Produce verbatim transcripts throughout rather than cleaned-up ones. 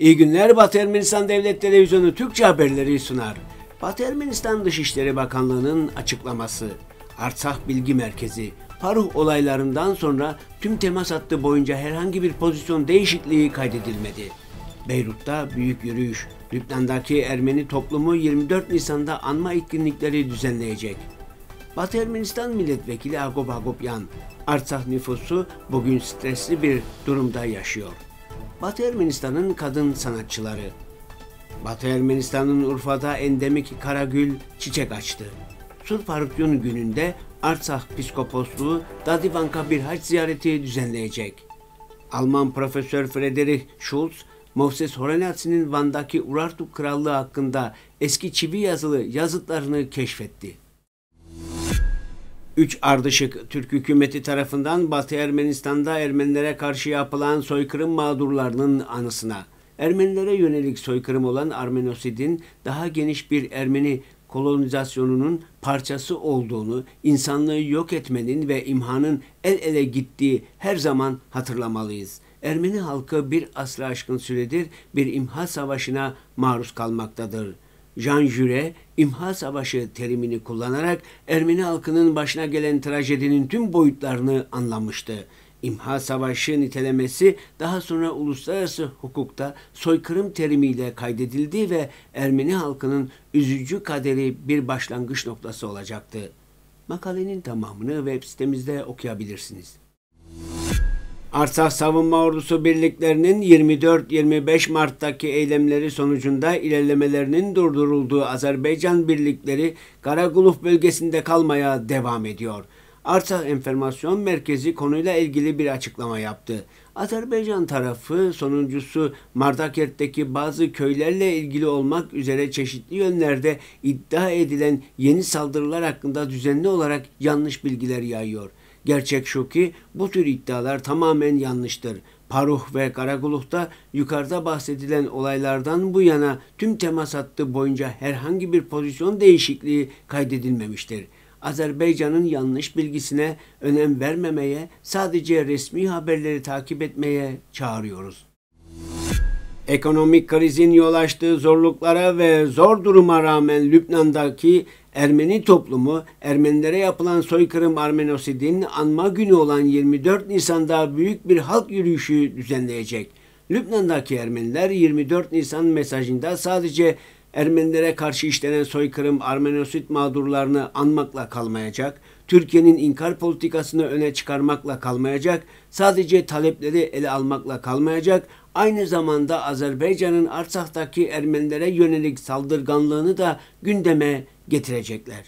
İyi günler, Batı Ermenistan Devlet Televizyonu Türkçe haberleri sunar. Batı Ermenistan Dışişleri Bakanlığı'nın açıklaması. Artsakh Bilgi Merkezi, Paruh olaylarından sonra tüm temas hattı boyunca herhangi bir pozisyon değişikliği kaydedilmedi. Beyrut'ta büyük yürüyüş. Lübnan'daki Ermeni toplumu yirmi dört Nisan'da anma etkinlikleri düzenleyecek. Batı Ermenistan Milletvekili Agop Agopyan, Artsakh nüfusu bugün stresli bir durumda yaşıyor. Batı Ermenistan'ın kadın sanatçıları. Batı Ermenistan'ın Urfa'da endemik karagül çiçek açtı. Surparutyun gününde Artsakh Piskoposluğu Dadivank'a bir hac ziyareti düzenleyecek. Alman Profesör Friedrich Schulz, Moses Horenatsi'nin Van'daki Urartu Krallığı hakkında eski çivi yazılı yazıtlarını keşfetti. Üç ardışık Türk hükümeti tarafından Batı Ermenistan'da Ermenilere karşı yapılan soykırım mağdurlarının anısına, Ermenilere yönelik soykırım olan Armenosid'in daha geniş bir Ermeni kolonizasyonunun parçası olduğunu, insanlığı yok etmenin ve imhanın el ele gittiği her zaman hatırlamalıyız. Ermeni halkı bir asrı aşkın süredir bir imha savaşına maruz kalmaktadır. Jean Jaurès, imha savaşı terimini kullanarak Ermeni halkının başına gelen trajedinin tüm boyutlarını anlamıştı. İmha savaşı nitelemesi daha sonra uluslararası hukukta soykırım terimiyle kaydedildi ve Ermeni halkının üzücü kaderi bir başlangıç noktası olacaktı. Makalenin tamamını web sitemizde okuyabilirsiniz. Artsakh Savunma Ordusu birliklerinin yirmi dört yirmi beş Mart'taki eylemleri sonucunda ilerlemelerinin durdurulduğu Azerbaycan birlikleri Karaguluh bölgesinde kalmaya devam ediyor. Artsakh Enformasyon Merkezi konuyla ilgili bir açıklama yaptı. Azerbaycan tarafı sonuncusu Mardakert'teki bazı köylerle ilgili olmak üzere çeşitli yönlerde iddia edilen yeni saldırılar hakkında düzenli olarak yanlış bilgiler yayıyor. Gerçek şu ki bu tür iddialar tamamen yanlıştır. Paruh ve Karaguluh'ta yukarıda bahsedilen olaylardan bu yana tüm temas hattı boyunca herhangi bir pozisyon değişikliği kaydedilmemiştir. Azerbaycan'ın yanlış bilgisine önem vermemeye, sadece resmi haberleri takip etmeye çağırıyoruz. Ekonomik krizin yol açtığı zorluklara ve zor duruma rağmen Lübnan'daki Ermeni toplumu, Ermenilere yapılan soykırım Armenosid'in anma günü olan yirmi dört Nisan'da büyük bir halk yürüyüşü düzenleyecek. Lübnan'daki Ermeniler yirmi dört Nisan mesajında sadece Ermenilere karşı işlenen soykırım Armenosid mağdurlarını anmakla kalmayacak, Türkiye'nin inkar politikasını öne çıkarmakla kalmayacak, sadece talepleri ele almakla kalmayacak, aynı zamanda Azerbaycan'ın Artsakh'taki Ermenilere yönelik saldırganlığını da gündeme getirecekler.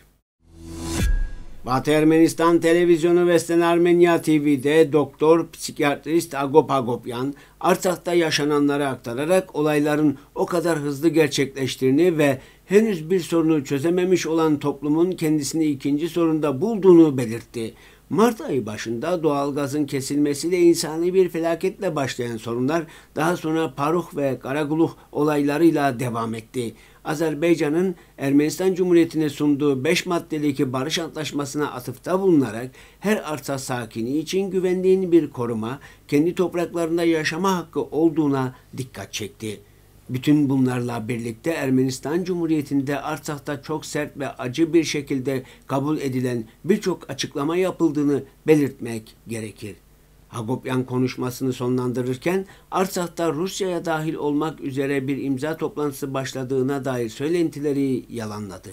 Batı Ermenistan Televizyonu Vesten Armenya T V'de doktor psikiyatrist Agop Agopyan, Artsakh'ta yaşananları aktararak olayların o kadar hızlı gerçekleştiğini ve henüz bir sorunu çözememiş olan toplumun kendisini ikinci sorunda bulduğunu belirtti. Mart ayı başında doğalgazın kesilmesiyle insani bir felaketle başlayan sorunlar daha sonra Paruh ve Karaguluh olaylarıyla devam etti. Azerbaycan'ın Ermenistan Cumhuriyeti'ne sunduğu beş maddelik barış antlaşmasına atıfta bulunarak her Artsakh sakini için güvenliğin bir koruma, kendi topraklarında yaşama hakkı olduğuna dikkat çekti. Bütün bunlarla birlikte Ermenistan Cumhuriyeti'nde Artsakh'ta çok sert ve acı bir şekilde kabul edilen birçok açıklama yapıldığını belirtmek gerekir. Agopyan konuşmasını sonlandırırken Artsakh'ta Rusya'ya dahil olmak üzere bir imza toplantısı başladığına dair söylentileri yalanladı.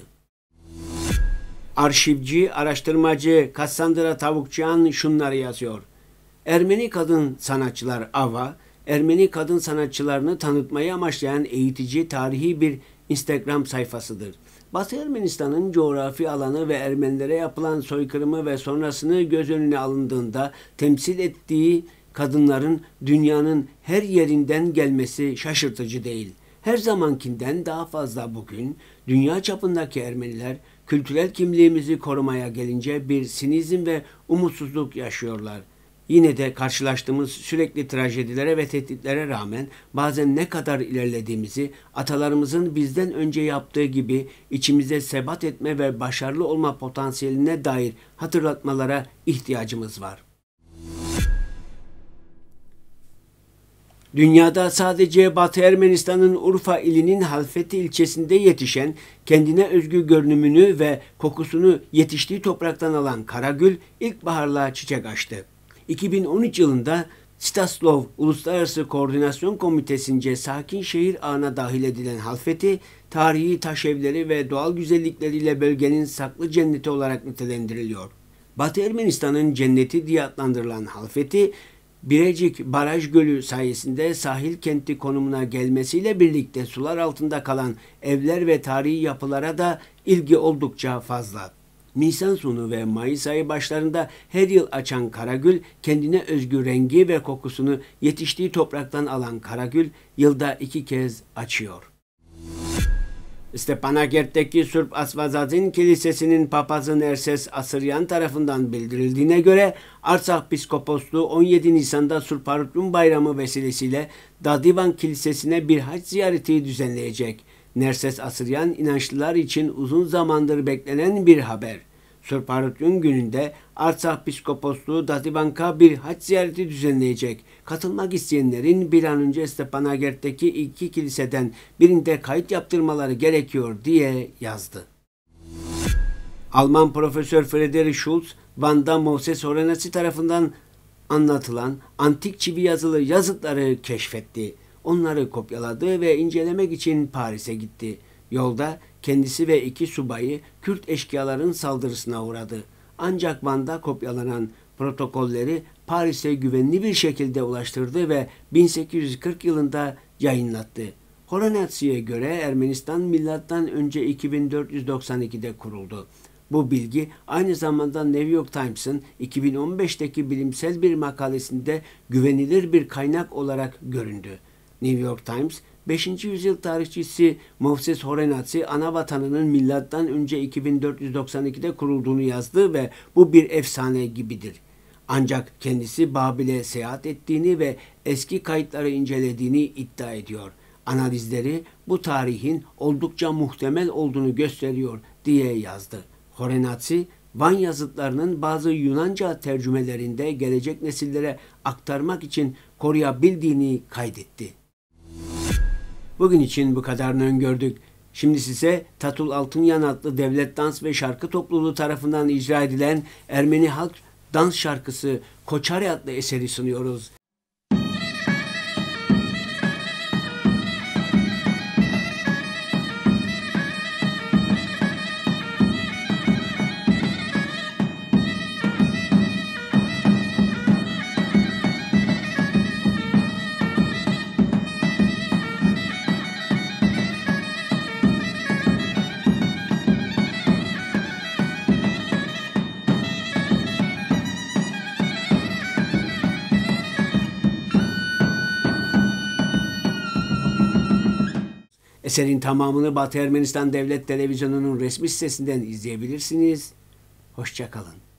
Arşivci, araştırmacı Kassandra Tavukçıyan şunları yazıyor. Ermeni kadın sanatçılar Ava, Ermeni kadın sanatçılarını tanıtmayı amaçlayan eğitici tarihi bir Instagram sayfasıdır. Batı Ermenistan'ın coğrafi alanı ve Ermenilere yapılan soykırımı ve sonrasını göz önüne alındığında temsil ettiği kadınların dünyanın her yerinden gelmesi şaşırtıcı değil. Her zamankinden daha fazla bugün dünya çapındaki Ermeniler kültürel kimliğimizi korumaya gelince bir sinizm ve umutsuzluk yaşıyorlar. Yine de karşılaştığımız sürekli trajedilere ve tehditlere rağmen bazen ne kadar ilerlediğimizi, atalarımızın bizden önce yaptığı gibi içimize sebat etme ve başarılı olma potansiyeline dair hatırlatmalara ihtiyacımız var. Dünyada sadece Batı Ermenistan'ın Urfa ilinin Halfeti ilçesinde yetişen, kendine özgü görünümünü ve kokusunu yetiştiği topraktan alan Karagül ilkbaharla çiçek açtı. iki bin on üç yılında Staslov Uluslararası Koordinasyon Komitesi'nce sakin şehir ağına dahil edilen Halfeti, tarihi taş evleri ve doğal güzellikleriyle bölgenin saklı cenneti olarak nitelendiriliyor. Batı Ermenistan'ın cenneti diye adlandırılan Halfeti, Birecik Baraj Gölü sayesinde sahil kenti konumuna gelmesiyle birlikte sular altında kalan evler ve tarihi yapılara da ilgi oldukça fazla. Nisan sonu ve Mayıs ayı başlarında her yıl açan Karagül, kendine özgü rengi ve kokusunu yetiştiği topraktan alan Karagül, yılda iki kez açıyor. Stepanakert'teki Sırp Asvazazin Kilisesi'nin papazı Nerses Asıryan tarafından bildirildiğine göre Artsakh Piskoposluğu on yedi Nisan'da Surparutlun Bayramı vesilesiyle Dadivan Kilisesi'ne bir hac ziyareti düzenleyecek. Nerses Asıryan, inançlılar için uzun zamandır beklenen bir haber. Surparutlun gününde Artsakh Piskoposluğu Dadivan'a bir hac ziyareti düzenleyecek. Katılmak isteyenlerin bir an önce Stepanakert'teki iki kiliseden birinde kayıt yaptırmaları gerekiyor diye yazdı. Alman Profesör Friedrich Schulz, Van'da Moses Horenacki tarafından anlatılan antik çivi yazılı yazıtları keşfetti. Onları kopyaladı ve incelemek için Paris'e gitti. Yolda kendisi ve iki subayı Kürt eşkıyaların saldırısına uğradı. Ancak Van'da kopyalanan protokolleri Paris'e güvenli bir şekilde ulaştırdı ve bin sekiz yüz kırk yılında yayınlattı. Horenacki'ye göre Ermenistan milattan önce iki bin dört yüz doksan ikide kuruldu. Bu bilgi aynı zamanda New York Times'ın iki bin on beşteki bilimsel bir makalesinde güvenilir bir kaynak olarak göründü. New York Times, beşinci yüzyıl tarihçisi Moses Horenacki, ana vatanının milattan önce iki bin dört yüz doksan ikide kurulduğunu yazdı ve bu bir efsane gibidir. Ancak kendisi Babil'e seyahat ettiğini ve eski kayıtları incelediğini iddia ediyor. Analizleri bu tarihin oldukça muhtemel olduğunu gösteriyor diye yazdı. Horenacki, Van yazıtlarının bazı Yunanca tercümelerinde gelecek nesillere aktarmak için koruyabildiğini kaydetti. Bugün için bu kadarını öngördük. Şimdi size Tatul Altınyan adlı devlet dans ve şarkı topluluğu tarafından icra edilen Ermeni halk dans şarkısı Koçare adlı eseri sunuyoruz. Eserin tamamını Batı Ermenistan Devlet Televizyonu'nun resmi sitesinden izleyebilirsiniz. Hoşça kalın.